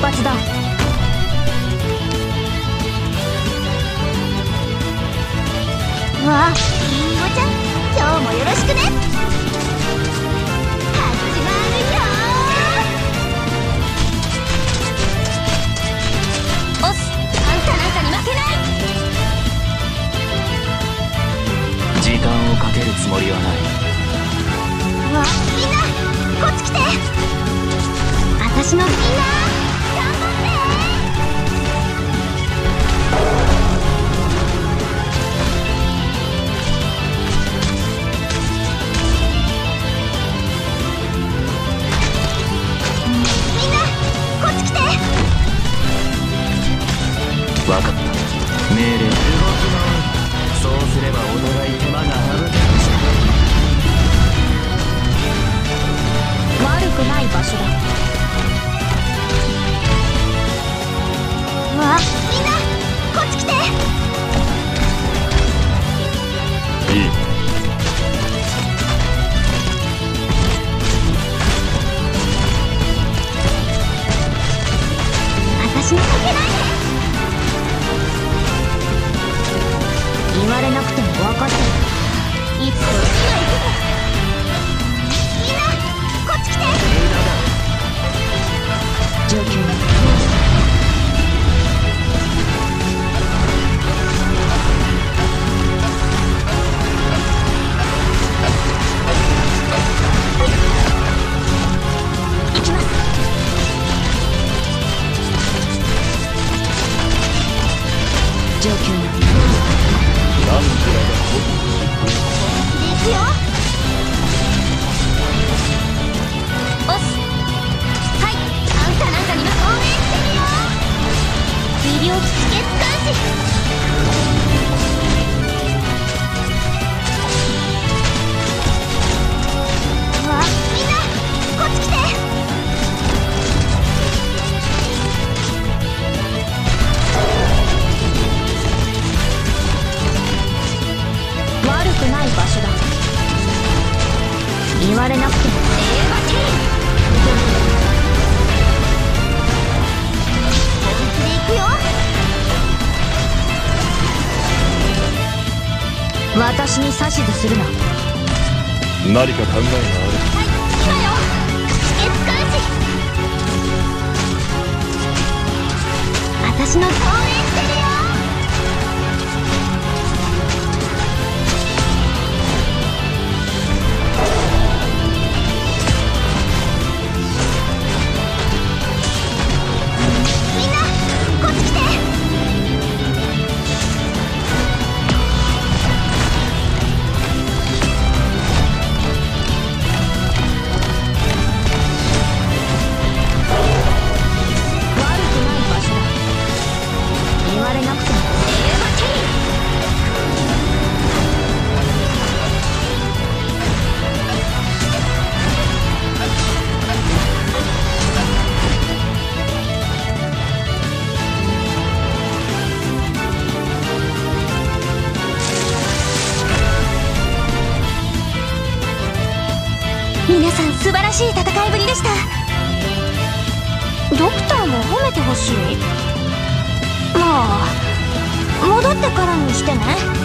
発だ。わあ、りんごちゃん、今日もよろしくね。始まるよー。おっ、あんたなんかに負けない。 時間をかけるつもりはない。 わあ、みんなこっち来て。私のみんな頑張って。 分かった。命令。動き回る。そうすればお互い手間が省けるし。 悪くない場所だ。わあ、みんなこっち来て。 いい。 私にかけないで。言われなくても分かってる。いつも今行くぞ。みんなこっち来て。状況に行きます。状況にですよ。おっす。はい、あんたなんかにも応援してるよ。医療機器欠陥士。わあ、みんなこっち来て。悪くない場所だ。言われなくても。本気で行くよ。私に指図するな。 何か考えがある。 はい、今よ。機械監視。私の応援してるよ。皆さん素晴らしい戦いぶりでした。ドクターも褒めてほしい。まあ戻ってからにしてね。